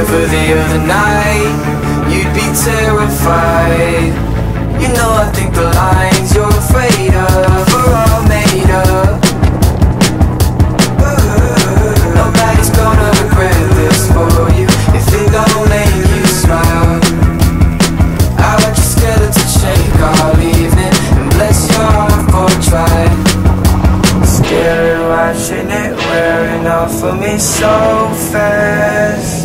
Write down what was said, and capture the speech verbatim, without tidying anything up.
ever the other night, you'd be terrified. You know I think the lines you're afraid of are all made up. Nobody's gonna regret this for you if it don't make you smile. I watch your skeleton shake all evening and bless your heart for trying. Scary watching it wearing off of me so fast.